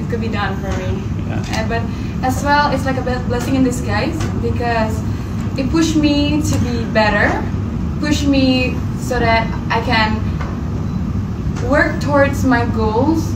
it could be done for me. Yeah. But as well, it's like a blessing in disguise because it pushed me to be better, push me so that I can work towards my goals.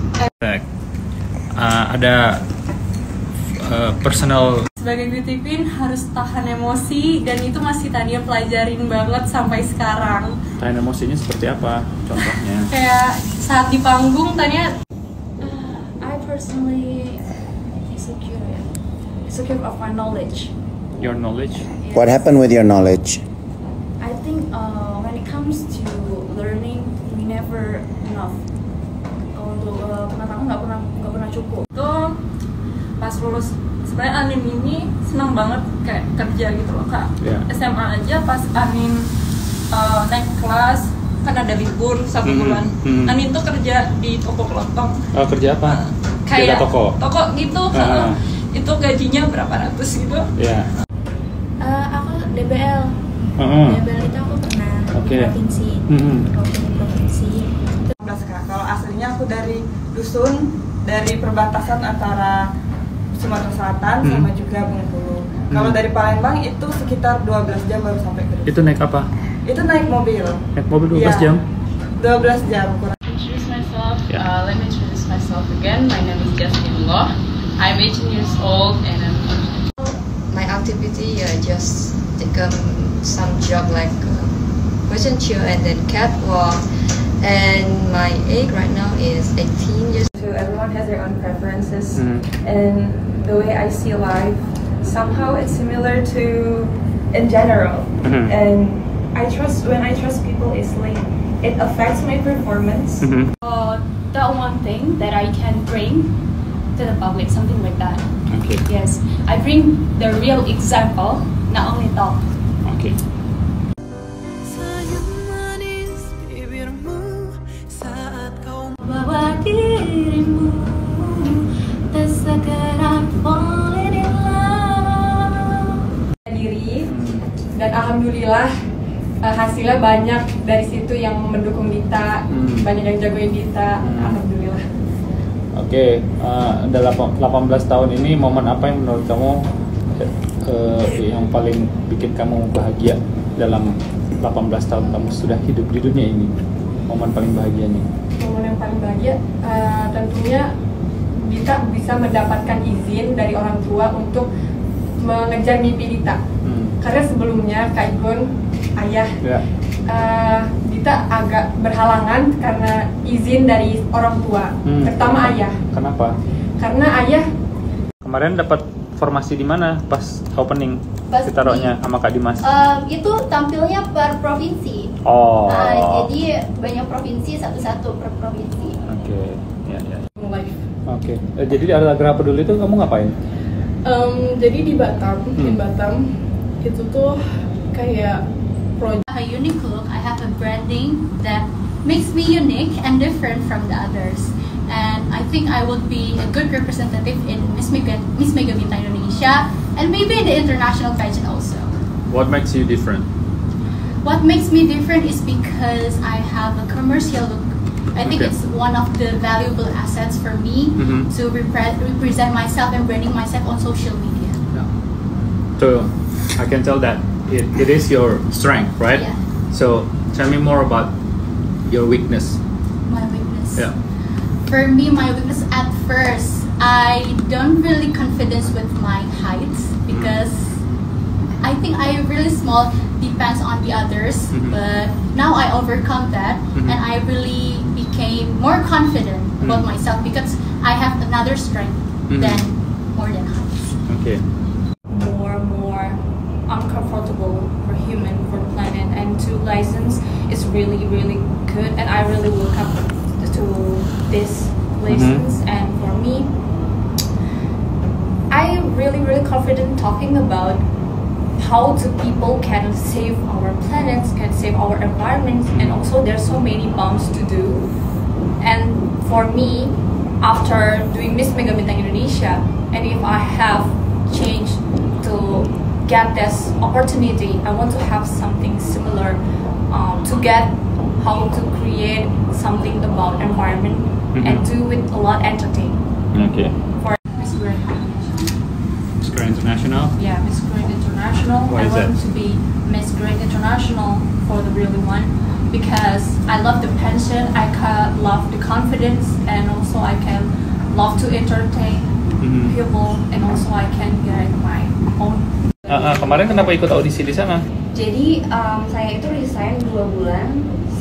Ada personal. Sebagai beauty queen harus tahan emosi dan itu masih Tania pelajarin banget sampai sekarang. Tahan emosinya seperti apa? Contohnya? Kayak saat di panggung Tania. I personally insecure of my knowledge. Your knowledge? Yes. What happened with your knowledge? I think when it comes to learning, we never enough. Untuk pengetahuan nggak pernah cukup. Tuh pas lulus sebenarnya Anin ini senang banget kayak kerja gitu loh kak. Yeah. SMA aja pas Anin naik kelas kan ada libur 1 bulan. Anin tuh kerja di toko kelontong. Oh, kerja apa? Kayak Jaga toko gitu. Itu gajinya berapa ratus gitu. Ya. Aku DBL. DBL itu aku pernah di provinsi. Provinsi. Kalau aslinya aku dari dusun, dari perbatasan antara Sumatera Selatan sama juga Bengkulu. Kalau dari Palembang itu sekitar 12 jam baru sampai ke. Itu naik apa? Itu naik mobil. Naik mobil 12 jam? 12 jam kurang. Introduce myself. Let me introduce myself again. My name is Jasmine Loh. I'm 18 years old and I'm. My activity just take some job like fashion show and then catwalk. And my age right now is 18 years. So everyone has their own preferences, and the way I see life, somehow it's similar to in general. And when I trust people easily, it affects my performance. That one thing that I can bring to the public, something like that. Okay. Yes, I bring the real example, not only talk. Okay. Bawa dirimu tersekerat falling in love. Diri dan alhamdulillah hasilnya banyak dari situ yang mendukung Dita, banyak yang jagoin Dita, alhamdulillah. Oke, dalam 18 tahun ini momen apa yang menurut kamu yang paling bikin kamu bahagia dalam 18 tahun kamu sudah hidup di dunia ini? Momen paling bahagianya? Momen yang paling bahagia tentunya Dita bisa mendapatkan izin dari orang tua untuk mengejar mimpi Dita. Karena sebelumnya Kak Igun, ayah, Dita agak berhalangan karena izin dari orang tua, terutama ayah. Kenapa? Karena ayah kemarin dapat formasi di mana pas opening? Ditaruhnya sama Kak Dimas. Itu tampilnya per provinsi. Oh. Jadi banyak provinsi, satu-satu per provinsi. Oke, ya. Oke. Jadi di Artagra Peduli itu kamu ngapain? Jadi di Batam, itu tuh kayak project. I have a unique look. I have a branding that makes me unique and different from the others. And I think I would be a good representative in Miss Mega Bintang Indonesia and maybe in the international pageant also. What makes you different? What makes me different is because I have a commercial look. I think it's one of the valuable assets for me to represent myself and branding myself on social media. Yeah. So I can tell that it is your strength, right? Yeah. So tell me more about your weakness. My weakness. Yeah. For me, my weakness at first, I don't really confidence with my height because I think I really small depends on the others. But now I overcome that and I really became more confident about myself because I have another strength than more than height. Okay. More uncomfortable for human, for planet, and to license is really good, and I really look up to this license. And for me, I really confident talking about how the people can save our planets, can save our environment, and also there's so many bumps to do. And for me, after doing Miss Mega Bintang Indonesia, and if I have changed to get this opportunity, I want to have something similar to get how to create something about environment and do with a lot entertain. Okay. for Miss Grand. Miss Grand International. Yeah, Miss Grand International. Why I is want that? to be Miss Grand International for the really one because I love the passion, I love the confidence, and also I can love to entertain people, and also I can get my own. Kemarin kenapa ikut audisi di sana? Jadi saya itu resign 2 bulan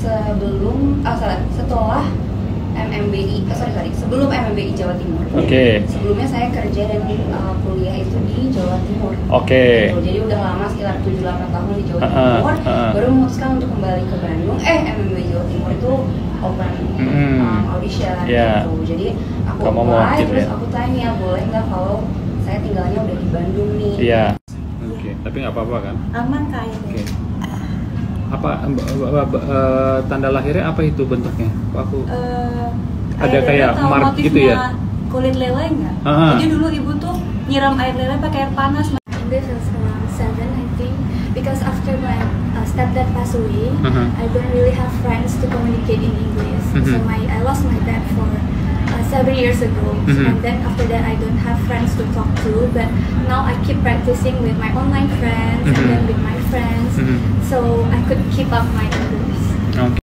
setelah MMBI, sebelum MMBI Jawa Timur. Oke. Sebelumnya saya kerja dan kuliah itu di Jawa Timur. Oke. Gitu. Jadi udah lama sekitar 7-8 tahun di Jawa Timur. Baru memutuskan untuk kembali ke Bandung. MMBI Jawa Timur itu open audition gitu. Jadi aku apply, terus aku tanya boleh nggak kalau saya tinggalnya udah di Bandung nih. Iya. Oke. Tapi nggak apa-apa kan? Aman kayaknya. Oke. Apa tanda lahirnya apa itu bentuknya? Aku ada kayak mark gitu ya? Kulit lele nggak? Jadi dulu ibu tuh nyiram air lele pakai air panas. This is around 7, I think, because after my stepdad passed away, I don't really have friends to communicate in English. So I lost my dad for 7 years ago, and then after that I don't have friends to talk to. But now I keep practicing with my online friends and then with my friends, so I could keep up my English.